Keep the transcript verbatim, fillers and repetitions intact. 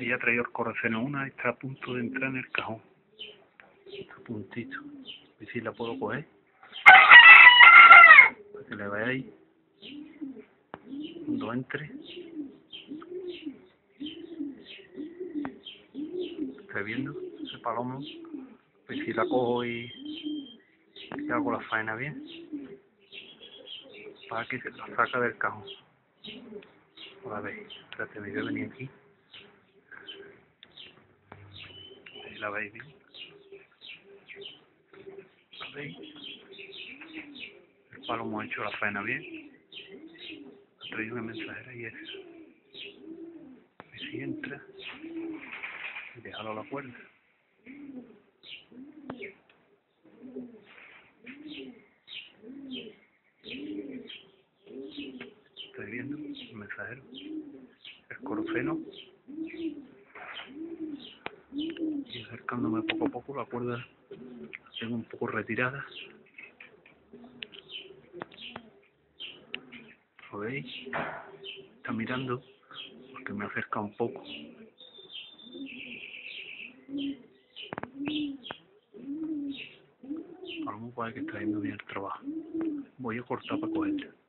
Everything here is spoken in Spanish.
Ahí ha traído el correceno una y está a punto de entrar en el cajón. Está a puntito. Y si la puedo coger. Para que la veáis. Cuando entre. ¿Estáis viendo ese palomo? Pues si la cojo y, y hago la faena bien. Para que se la saca del cajón. A ver, espérate, me voy a venir aquí. Ahí la veis bien. ¿La veis? El palomo ha hecho la faena bien. Ha traído una mensajera y es. Y si entra, y déjalo a la cuerda. Estoy viendo el mensajero. El coroceno. Y acercándome poco a poco, la cuerda la tengo un poco retirada. ¿Lo veis? Está mirando porque me acerca un poco. A lo mejor parece que está haciendo bien el trabajo. Voy a cortar para cogerla.